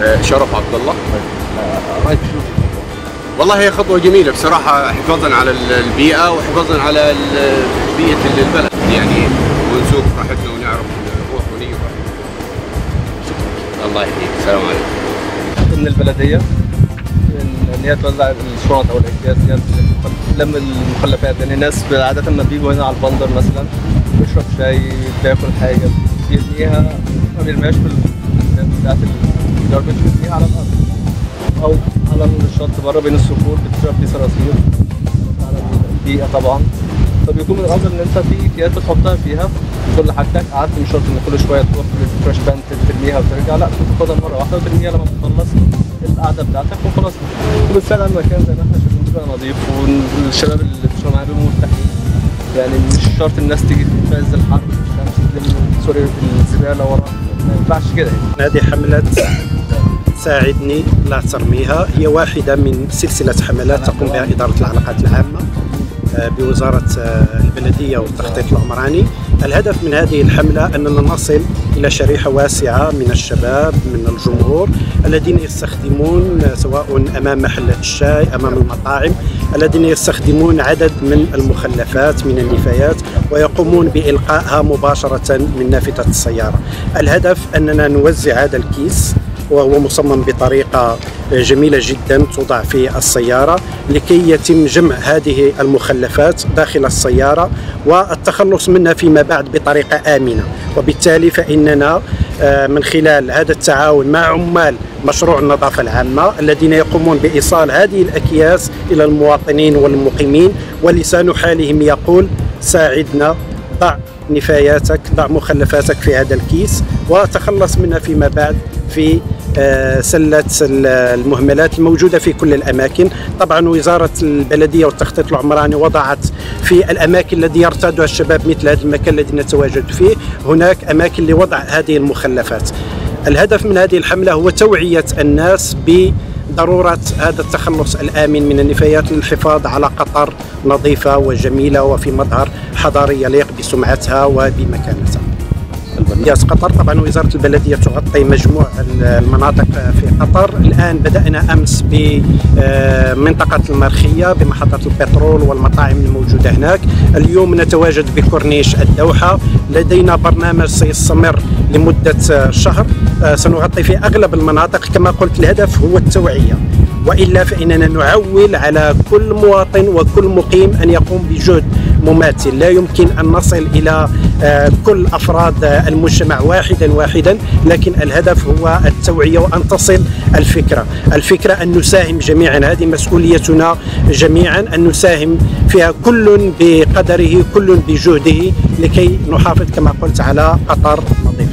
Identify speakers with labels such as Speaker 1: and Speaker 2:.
Speaker 1: شرف عبد الله.
Speaker 2: رايك شو؟
Speaker 1: والله هي خطوة جميلة بصراحة، حفاظا على البيئة وحفاظا على بيئة البلد يعني، ونسوق راحتنا ونعرف نروح ونيجي. الله يهديك، السلام عليكم.
Speaker 2: من البلدية ان هي توزع الشنط او الاكياس ديت لم المخلفات، يعني الناس عادة لما بيجوا هنا على البندر مثلا بيشرب شاي بياكل حاجة بيرميها، ما بيرميهاش في بتاعت الجاربج، بيرميها على الأرض أو على الشط بره بين الصخور، بتشرب فيه صراصير على البيئة طبعا. فبيكون من الأفضل إن أنت في أكياس بتحطها فيها كل حاجتك، قعدت مش شرط إن كل شوية تروح للفريش بان ترميها وترجع، لا ممكن تاخدها مرة واحدة وترميها لما تخلص القعدة بتاعتك وخلاص. وبتساعد على المكان زي ما احنا شايفين بيبقى نظيف، والشباب اللي بيشتغلوا معاهم بيبقوا مرتاحين. يعني مش شرط الناس تيجي في عز الحر في الشمس تلم الزبالة ورا، ما ينفعش كده يعني.
Speaker 3: هذه حملة ساعدني لا ترميها، هي واحدة من سلسلة حملات تقوم بها إدارة العلاقات العامة بوزارة البلدية والتخطيط العمراني. الهدف من هذه الحملة أننا نصل إلى شريحة واسعة من الشباب من الجمهور الذين يستخدمون سواء أمام محلات الشاي أمام المطاعم، الذين يستخدمون عدد من المخلفات من النفايات ويقومون بإلقائها مباشرة من نافذة السيارة. الهدف أننا نوزع هذا الكيس وهو مصمم بطريقة جميلة جدا توضع في السيارة لكي يتم جمع هذه المخلفات داخل السيارة والتخلص منها فيما بعد بطريقة آمنة. وبالتالي فإننا من خلال هذا التعاون مع عمال مشروع النظافة العامة الذين يقومون بإيصال هذه الأكياس إلى المواطنين والمقيمين، ولسان حالهم يقول ساعدنا، ضع نفاياتك، ضع مخلفاتك في هذا الكيس وتخلص منها فيما بعد في سلة المهملات الموجودة في كل الأماكن. طبعا وزارة البلدية والتخطيط العمراني وضعت في الأماكن التي يرتادها الشباب مثل هذا المكان الذي نتواجد فيه هناك أماكن لوضع هذه المخلفات. الهدف من هذه الحملة هو توعية الناس بضرورة هذا التخلص الآمن من النفايات للحفاظ على قطر نظيفة وجميلة وفي مظهر حضاري يليق بسمعتها وبمكانتها. مدينة قطر طبعا وزارة البلدية تغطي مجموع المناطق في قطر. الآن بدأنا أمس بمنطقة المرخية بمحطة البترول والمطاعم الموجودة هناك. اليوم نتواجد بكورنيش الدوحة، لدينا برنامج سيستمر لمدة شهر سنغطي في أغلب المناطق. كما قلت الهدف هو التوعية، وإلا فإننا نعول على كل مواطن وكل مقيم أن يقوم بجهد مماثل. لا يمكن أن نصل إلى كل أفراد المجتمع واحدا، لكن الهدف هو التوعية وأن تصل الفكرة أن نساهم جميعا. هذه مسؤوليتنا جميعا أن نساهم فيها كل بقدره كل بجهده لكي نحافظ كما قلت على قطر نظيفة.